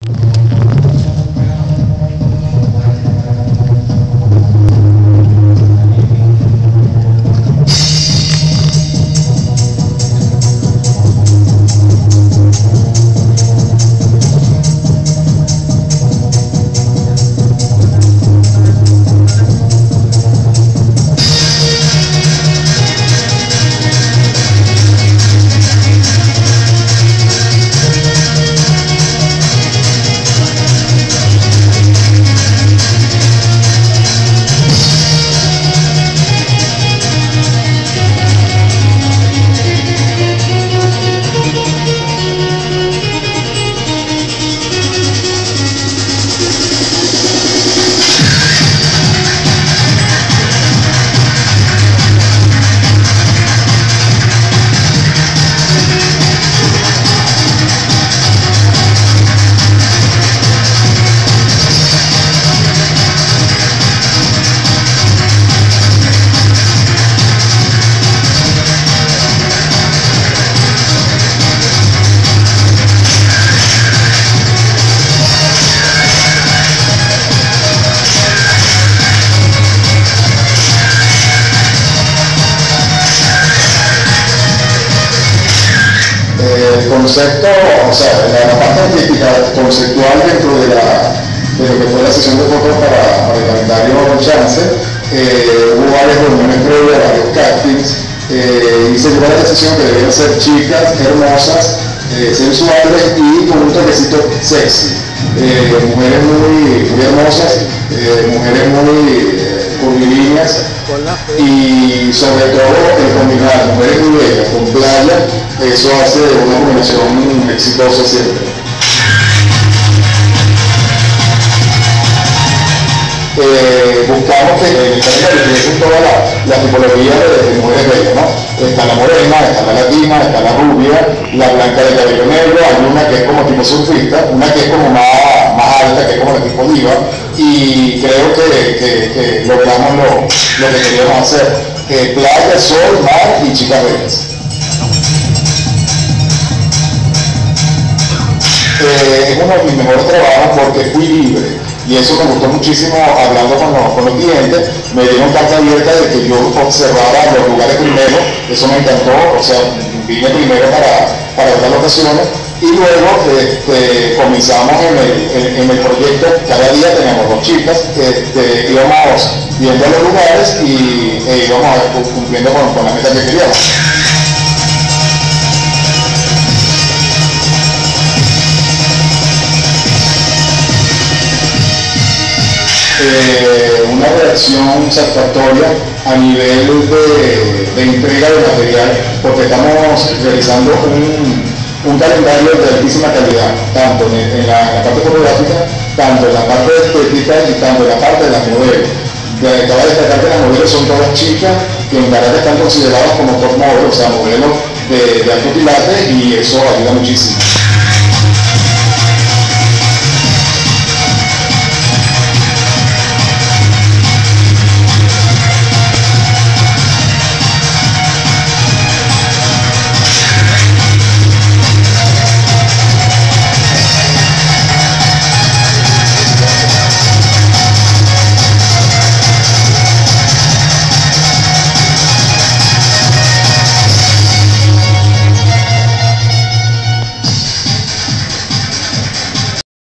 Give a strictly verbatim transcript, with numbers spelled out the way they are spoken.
El concepto, o sea, la, la parte artística conceptual dentro de, la, de lo que fue la sesión de fotos para, para el calendario Chance, eh, hubo varias reuniones previas, varios castings, eh, y se llegó a la decisión que debían ser chicas, hermosas, eh, sensuales y con un toquecito sexy. Eh, mujeres muy, muy hermosas, eh, mujeres muy eh, curvilíneas, y sobre todo el combinar mujeres muy bellas con playa, eso hace una combinación exitosa siempre. Eh, buscamos que en el calendario tuviesen todas las la tipologías de, de mujeres bellas, ¿no? Está la morena, está la latina, está la rubia, la blanca de cabello negro, hay una que es como tipo surfista, una que es como más, más alta, que es como la tipo diva, y creo que, que, que logramos lo, lo que queríamos hacer. Eh, playa, sol, mar y chicas bellas. Eh, es uno de mis mejores trabajos porque fui libre. Y eso me gustó muchísimo hablando con los, con los clientes, me dieron carta abierta de que yo observara los lugares primero, eso me encantó, o sea, vine primero para, para ver las locaciones y luego este, comenzamos en el, en, en el proyecto, cada día teníamos dos chicas, este, íbamos viendo los lugares y e íbamos cumpliendo con, con la meta que queríamos. Eh, una reacción satisfactoria a nivel de, de entrega de material, porque estamos realizando un, un calendario de altísima calidad, tanto en, en, la, en la parte fotográfica, tanto en la parte estética y tanto en la parte de las modelos. De, cabe destacar que las modelos son todas chicas que en Caracas están consideradas como top models, o sea, modelos de, de alto quilate, y eso ayuda muchísimo.